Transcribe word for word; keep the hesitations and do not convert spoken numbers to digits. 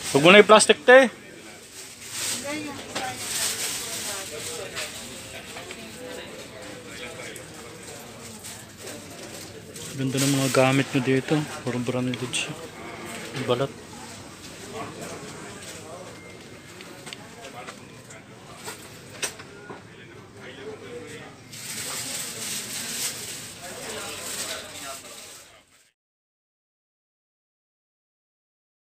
Huwag mo na yung plastic, te. Ganda ng mga gamit nyo dito. Parang branded siya. Ang balat.